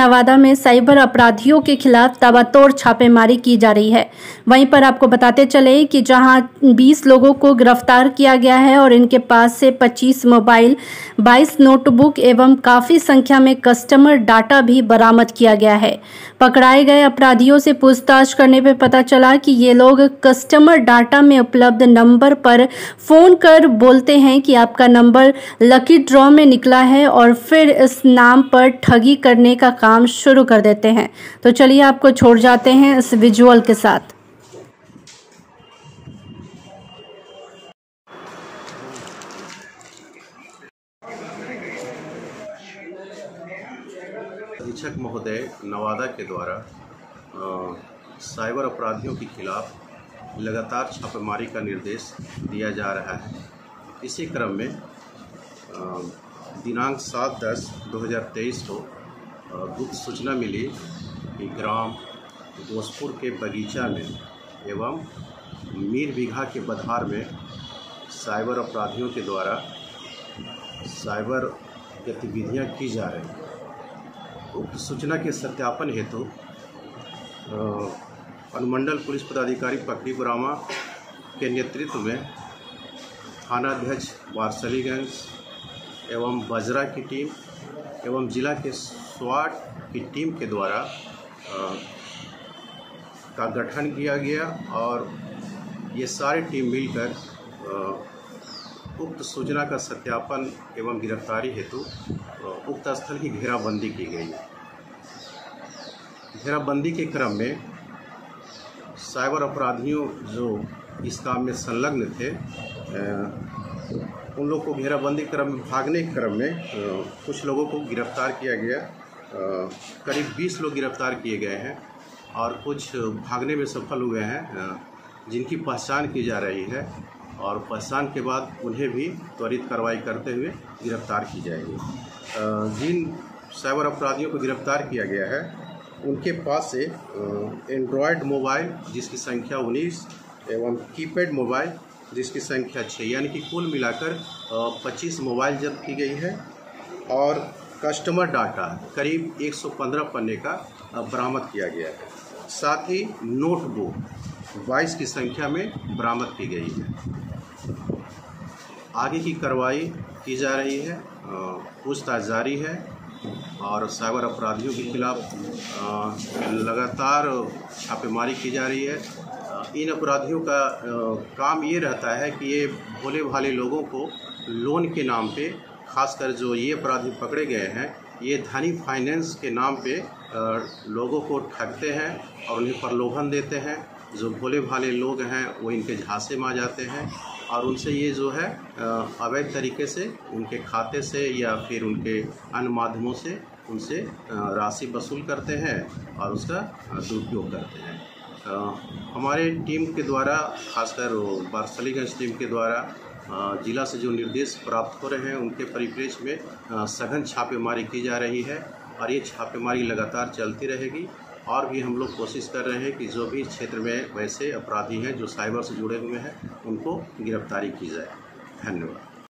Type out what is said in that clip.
नवादा में साइबर अपराधियों के खिलाफ ताबड़तोड़ छापेमारी की जा रही है। वहीं पर आपको बताते चले कि जहां 20 लोगों को गिरफ्तार किया गया है और इनके पास से 25 मोबाइल, 22 नोटबुक एवं काफी संख्या में कस्टमर डाटा भी बरामद किया गया है। पकड़ाए गए अपराधियों से पूछताछ करने पर पता चला कि ये लोग कस्टमर डाटा में उपलब्ध नंबर पर फोन कर बोलते हैं कि आपका नंबर लकी ड्रॉ में निकला है और फिर इस नाम पर ठगी करने का काम शुरू कर देते हैं। तो चलिए आपको छोड़ जाते हैं इस विजुअल के साथ। अधीक्षक महोदय नवादा के द्वारा साइबर अपराधियों के खिलाफ लगातार छापेमारी का निर्देश दिया जा रहा है। इसी क्रम में दिनांक 7/10/2023 को गुप्त सूचना मिली कि ग्राम दोस्तपुर के बगीचा में एवं मीर बीघा के बधार में साइबर अपराधियों के द्वारा साइबर गतिविधियां की जा रही हैं। उक्त सूचना के सत्यापन हेतु अनुमंडल पुलिस पदाधिकारी पकड़ी बरामा के नेतृत्व में थानाध्यक्ष वारसलीगंज एवं बजरा की टीम एवं जिला के स्वाट की टीम के द्वारा का गठन किया गया और ये सारी टीम मिलकर उक्त सूचना का सत्यापन एवं गिरफ्तारी हेतु उक्त स्थल की घेराबंदी की गई। घेराबंदी के क्रम में साइबर अपराधियों जो इस काम में संलग्न थे उन लोगों को घेराबंदी क्रम में भागने के क्रम में कुछ लोगों को गिरफ्तार किया गया। करीब 20 लोग गिरफ्तार किए गए हैं और कुछ भागने में सफल हुए हैं जिनकी पहचान की जा रही है और पहचान के बाद उन्हें भी त्वरित कार्रवाई करते हुए गिरफ्तार की जाएगी। जिन साइबर अपराधियों को गिरफ्तार किया गया है उनके पास से एंड्रॉयड मोबाइल जिसकी संख्या 19 एवं कीपैड मोबाइल जिसकी संख्या 6 यानी कि कुल मिलाकर 25 मोबाइल जब्त की गई है और कस्टमर डाटा करीब 115 पन्ने का बरामद किया गया है। साथ ही नोटबुक 22 की संख्या में बरामद की गई है। आगे की कार्रवाई की जा रही है, पूछताछ जारी है और साइबर अपराधियों के खिलाफ लगातार छापेमारी की जा रही है। इन अपराधियों का काम ये रहता है कि ये भोले भाले लोगों को लोन के नाम पे, खासकर जो ये अपराधी पकड़े गए हैं, ये धनी फाइनेंस के नाम पे लोगों को ठगते हैं और उन्हें प्रलोभन देते हैं। जो भोले भाले लोग हैं वो इनके झांसे में आ जाते हैं और उनसे ये जो है अवैध तरीके से उनके खाते से या फिर उनके अन्य माध्यमों से उनसे राशि वसूल करते हैं और उसका दुरुपयोग करते हैं। हमारे टीम के द्वारा, खासकर वारसलीगंज टीम के द्वारा जिला से जो निर्देश प्राप्त हो रहे हैं उनके परिप्रेक्ष्य में सघन छापेमारी की जा रही है और ये छापेमारी लगातार चलती रहेगी। और भी हम लोग कोशिश कर रहे हैं कि जो भी क्षेत्र में वैसे अपराधी हैं जो साइबर से जुड़े हुए हैं उनको गिरफ्तारी की जाए। धन्यवाद।